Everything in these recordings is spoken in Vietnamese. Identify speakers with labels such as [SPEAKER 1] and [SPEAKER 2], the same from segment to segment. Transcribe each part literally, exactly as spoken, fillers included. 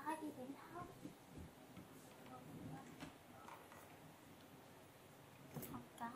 [SPEAKER 1] có gì đến đâu. Không có.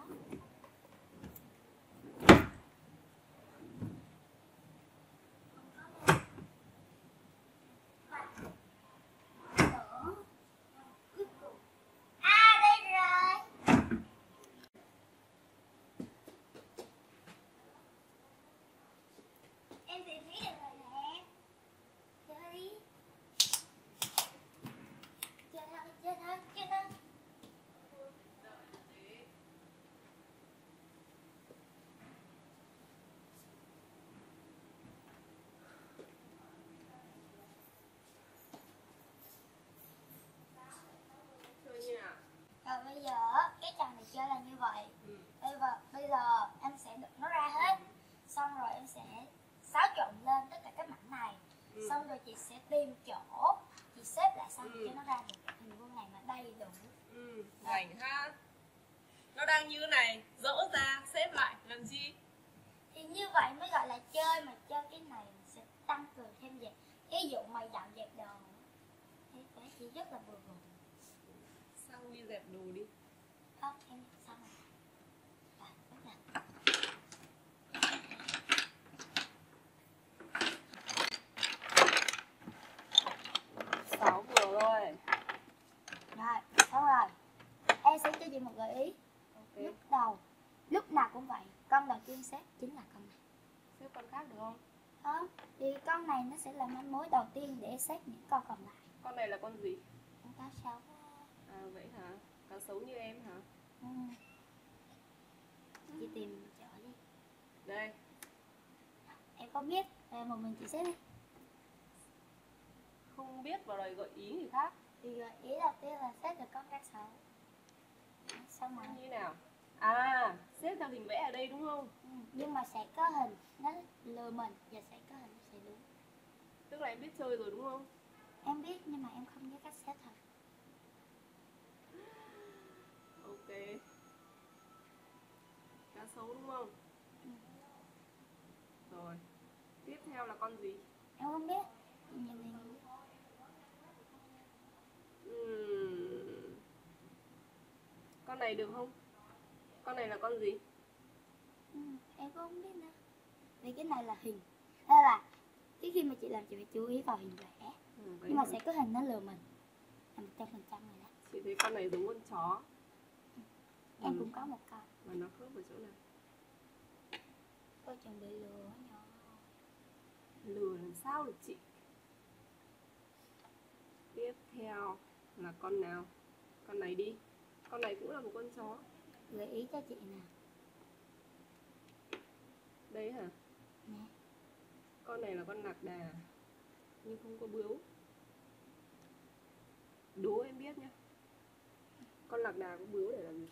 [SPEAKER 1] Rồi bây giờ cái trò này chơi là như vậy. Ừ. Bây giờ bây giờ em sẽ đựng nó ra hết. Ừ. Xong rồi em sẽ xáo trộn lên tất cả các mảnh này. Ừ. Xong rồi chị sẽ tìm chỗ chị xếp lại xong ừ. cho nó ra được cái hình vuông này mà đầy đủ.
[SPEAKER 2] Ừ, rảnh ha. Nó đang như này, dỡ ra xếp lại làm gì?
[SPEAKER 1] Thì như vậy mới gọi là chơi, mà chơi cái này sẽ tăng cường thêm về ví dụ mày dọn dẹp đồ. Thế bé chỉ rất là bừa bộn.
[SPEAKER 2] Xong đi dẹp đồ đi.
[SPEAKER 1] Không, em xong rồi. Rồi, bắt đầu.
[SPEAKER 2] Sáu vừa rồi.
[SPEAKER 1] Rồi, xong rồi. Em sẽ cho chị một gợi ý. Okay. Lúc đầu, lúc nào cũng vậy. Con đầu tiên xếp chính là con này.
[SPEAKER 2] Xếp con khác được không?
[SPEAKER 1] Không, thì con này nó sẽ là manh mối đầu tiên để xếp những con còn lại.
[SPEAKER 2] Con này là con gì?
[SPEAKER 1] Con cá sấu.
[SPEAKER 2] À vậy hả? Cá sấu như em hả?
[SPEAKER 1] Ừ. Chị tìm chỗ đi.
[SPEAKER 2] Đây.
[SPEAKER 1] Em không biết, một mình chị xếp đi.
[SPEAKER 2] Không biết vào đây gợi ý gì khác.
[SPEAKER 1] Thì gợi ý đầu tiên là xếp được con cá sấu. Xong rồi.
[SPEAKER 2] Như nào? À, xếp theo hình vẽ ở đây đúng không?
[SPEAKER 1] Ừ, nhưng mà sẽ có hình nó lừa mình và sẽ có hình nó sẽ đúng.
[SPEAKER 2] Tức là em biết chơi rồi đúng không?
[SPEAKER 1] Em biết nhưng mà em không nhớ cách xếp thôi.
[SPEAKER 2] Ok. Cá sấu đúng không?
[SPEAKER 1] Ừ.
[SPEAKER 2] Rồi. Tiếp theo là con gì?
[SPEAKER 1] Em không biết. Nhìn nhìn nhìn.
[SPEAKER 2] Uhm. Con này được không? Con này là con gì?
[SPEAKER 1] Ừ, em cũng không biết nữa. Vì cái này là hình. Đây là cái khi mà chị làm chị phải chú ý vào hình vẽ. Ừ, nhưng mà sẽ có hình nó lừa mình. Là một trăm phần trăm rồi đó.
[SPEAKER 2] Chị thấy con này giống con chó.
[SPEAKER 1] Ừ. Em
[SPEAKER 2] ừ.
[SPEAKER 1] cũng có một con.
[SPEAKER 2] Mà nó khớp ở chỗ nào?
[SPEAKER 1] Tôi chuẩn bị lừa nhỏ.
[SPEAKER 2] Lừa làm sao được chị? Tiếp theo là con nào? Con này đi. Con này cũng là một con chó.
[SPEAKER 1] Gợi ý cho chị nè.
[SPEAKER 2] Đấy hả?
[SPEAKER 1] Nè.
[SPEAKER 2] Con này là con lạc đà nhưng không có bướu. Đố em biết nhá. Con lạc đà có bướu để làm gì?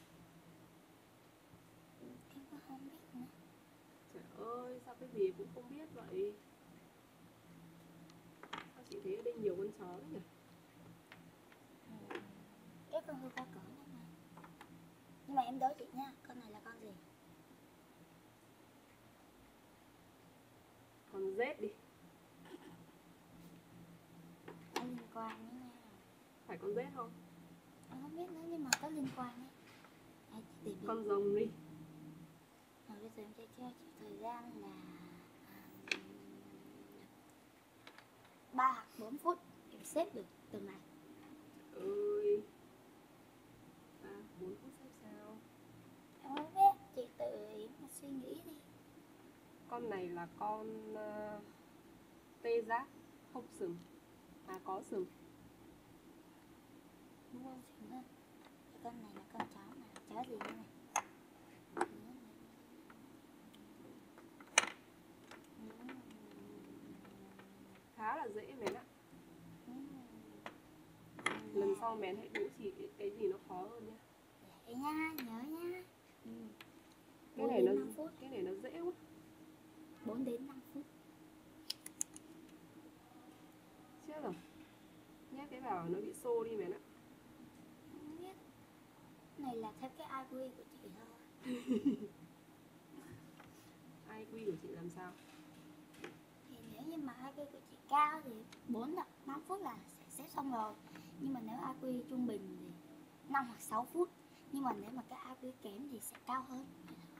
[SPEAKER 1] Em cũng không biết nữa.
[SPEAKER 2] Trời ơi, sao cái gì cũng không biết vậy? Sao chị thấy ở đây nhiều con chó đấy nhỉ?
[SPEAKER 1] Ừ. Cái con hươu cao cỡ này mà. Nhưng mà em đố chị nha, con này là con gì?
[SPEAKER 2] Con rết đi.
[SPEAKER 1] Có liên quan nữa nha.
[SPEAKER 2] Phải con rết không?
[SPEAKER 1] Em không biết nữa nhưng mà có liên quan ấy. À, chị tìm
[SPEAKER 2] con rồng đi.
[SPEAKER 1] Rồi bây giờ em chơi cho chị thời gian là ba hoặc bốn phút em xếp được từng này.
[SPEAKER 2] Ơi. ba bốn phút xếp sao?
[SPEAKER 1] Em không biết, chị tự ý mà suy nghĩ đi.
[SPEAKER 2] Con này là con uh, tê giác không sừng. À có sừng. Đúng không?
[SPEAKER 1] Sừng hơn. Con này là con chó mà, chó gì nữa này?
[SPEAKER 2] Khá là dễ mến ạ. Lần sau mến hãy đố chị cái gì nó khó hơn nhé.
[SPEAKER 1] Dễ nha, nhớ nha. Ừ.
[SPEAKER 2] Cái này nó phút. Cái này nó dễ quá.
[SPEAKER 1] bốn đến năm phút.
[SPEAKER 2] Chết rồi. Nhét cái vào nó bị xô đi mến ạ.
[SPEAKER 1] Không biết. Này là theo cái i kiu của chị thôi.
[SPEAKER 2] i kiu của chị làm sao?
[SPEAKER 1] Thì nếu như mà i kiu của chị cao thì bốn đến năm phút là sẽ xếp xong rồi. Nhưng mà nếu i kiu trung bình thì năm hoặc sáu phút. Nhưng mà nếu mà cái i kiu kém thì sẽ cao hơn.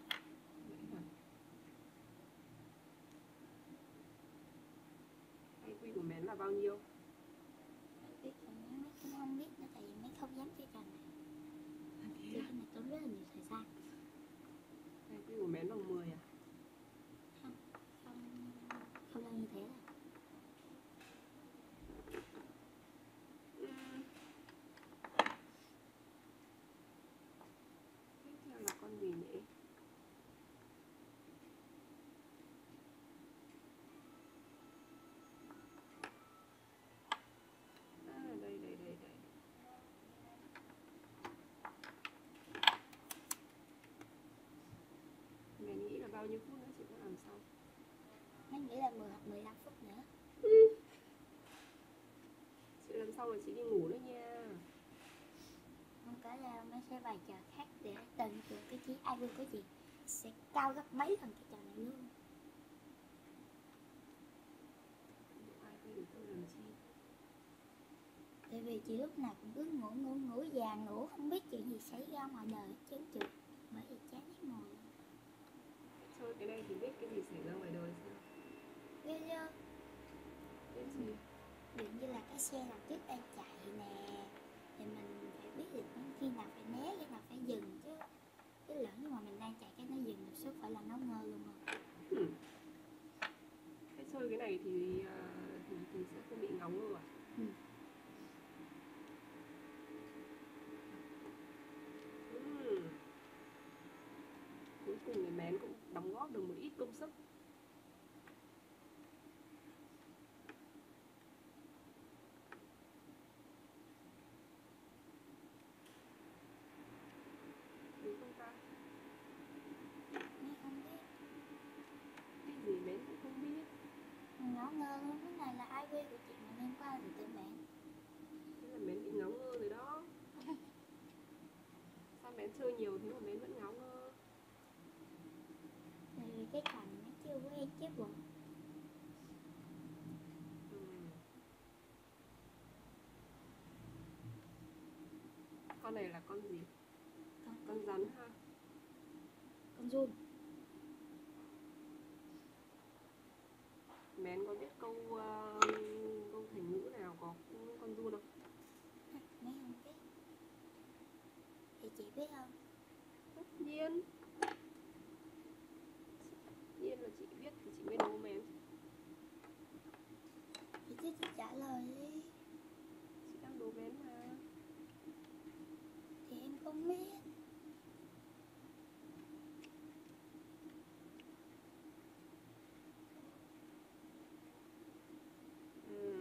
[SPEAKER 2] i kiu của Mến là bao nhiêu?
[SPEAKER 1] Biết rồi, mấy cũng không biết nữa, tại vì mấy không dám chơi trò này. Chơi cái này tốn rất là nhiều thời gian.
[SPEAKER 2] i kiu của Mến bằng mười à?
[SPEAKER 1] Không, không, không là như thế đâu.
[SPEAKER 2] Uhm. Tiếp theo là con gì nhỉ? À, đây, đây, đây, đây. Mến nghĩ là bao nhiêu phút nữa chị có làm xong?
[SPEAKER 1] Mình nghĩ là mười hoặc mười lăm phút nữa.
[SPEAKER 2] Ừ. Chị làm xong rồi chị đi ngủ nữa nha.
[SPEAKER 1] Không có là mấy cái bài trò khác để tận dụng cái trí i kiu của chị sẽ cao gấp mấy lần cái trò này luôn.
[SPEAKER 2] i kiu của tôi làm chi?
[SPEAKER 1] Tại vì chị lúc nào cũng cứ ngủ ngủ ngủ già ngủ, không biết chuyện gì xảy ra ngoài đời hết trơn trượt. Bởi vì chán hết mồi.
[SPEAKER 2] Chơi cái này thì biết cái gì xảy ra ngoài đời sao?
[SPEAKER 1] Ghê chưa?
[SPEAKER 2] Biết gì?
[SPEAKER 1] Ví dụ như là cái xe đằng trước đang chạy nè, thì mình phải biết được khi nào phải né, khi nào phải dừng chứ. Chứ lỡ nhưng mà mình đang chạy cái nó dừng một số phải là nó ngơ luôn rồi.
[SPEAKER 2] Ừ. Thế chơi cái này thì, uh, thì, thì sẽ không bị ngóng ngơ à?
[SPEAKER 1] Ừ.
[SPEAKER 2] Ừ. Cuối cùng thì Mến cũng đóng góp được một ít công sức. Đúng không ta?
[SPEAKER 1] Nghe không biết.
[SPEAKER 2] Cái gì Mến cũng không biết.
[SPEAKER 1] Ngáo ngơ luôn, cái này là i kiu của chị mà liên quan gì tới bạn.
[SPEAKER 2] Thế là Mến bị ngáo ngơ rồi đó. Sao Mến chơi nhiều thế mà Mến vẫn ngáo ngơ?
[SPEAKER 1] Tại vì cái trò này nó chưa có em chép bộ.
[SPEAKER 2] Ừ. Con này là con gì?
[SPEAKER 1] Con,
[SPEAKER 2] Con rắn ha?
[SPEAKER 1] con giun.
[SPEAKER 2] Mến có biết câu uh, câu thành ngữ nào có con giun không?
[SPEAKER 1] Mấy không biết. Thì chị biết không?
[SPEAKER 2] Tất nhiên. Tất nhiên là chị biết thì chị mới đố Mến.
[SPEAKER 1] Thì chứ chị trả lời đi.
[SPEAKER 2] Chị đang đố Mến mà.
[SPEAKER 1] Thì em không biết.
[SPEAKER 2] Ừ.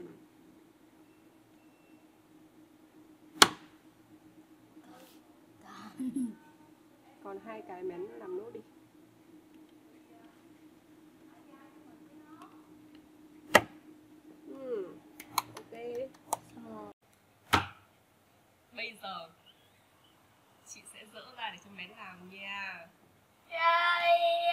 [SPEAKER 1] Còn
[SPEAKER 2] Còn hai cái Mến làm nốt đi. Ừ. Ok.
[SPEAKER 1] xong rồi.
[SPEAKER 2] Bây giờ chị sẽ dỡ ra để cho Mến làm nha.
[SPEAKER 1] Rồi.